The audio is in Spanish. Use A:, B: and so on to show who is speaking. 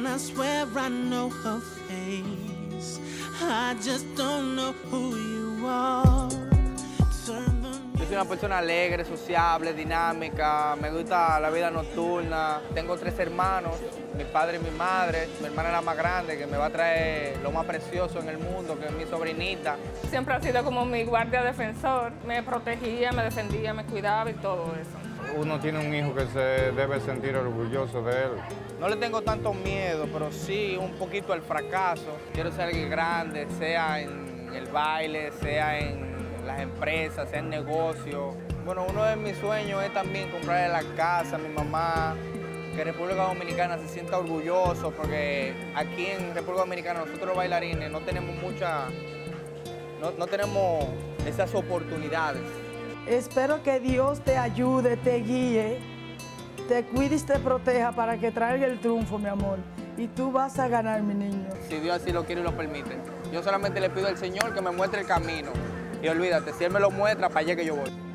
A: I swear I know her face. I just don't know who you are.
B: Yo soy una persona alegre, sociable, dinámica, me gusta la vida nocturna. Tengo 3 hermanos, mi padre y mi madre. Mi hermana es la más grande, que me va a traer lo más precioso en el mundo, que es mi sobrinita.
C: Siempre ha sido como mi guardia defensor. Me protegía, me defendía, me cuidaba y todo eso.
D: Uno tiene un hijo que se debe sentir orgulloso de él.
B: No le tengo tanto miedo, pero sí un poquito al fracaso. Quiero ser alguien grande, sea en el baile, sea en las empresas, sea en negocios. Bueno, uno de mis sueños es también comprarle la casa a mi mamá, que República Dominicana se sienta orgulloso, porque aquí en República Dominicana nosotros los bailarines no tenemos no tenemos esas oportunidades.
E: Espero que Dios te ayude, te guíe, te cuide y te proteja para que traiga el triunfo, mi amor. Y tú vas a ganar, mi niño.
B: Si Dios así lo quiere y lo permite. Yo solamente le pido al Señor que me muestre el camino. Y olvídate, si Él me lo muestra, para allá que yo voy.